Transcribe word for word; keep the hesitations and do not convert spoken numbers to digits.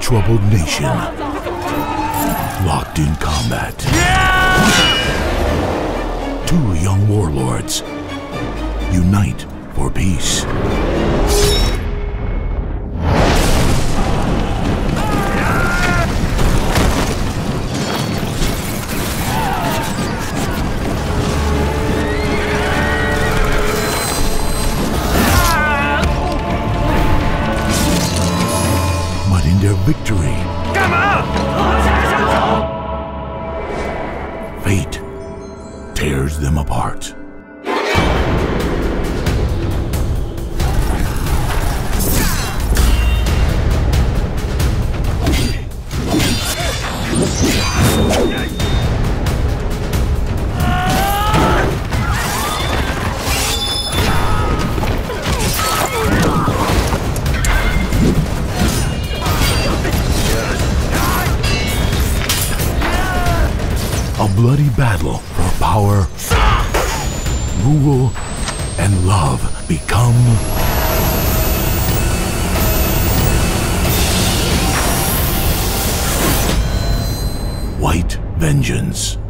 troubled nation, locked in combat. Two young warlords unite for peace. But in their victory, fate tears them apart. A bloody battle for power, rule, and love become White Vengeance.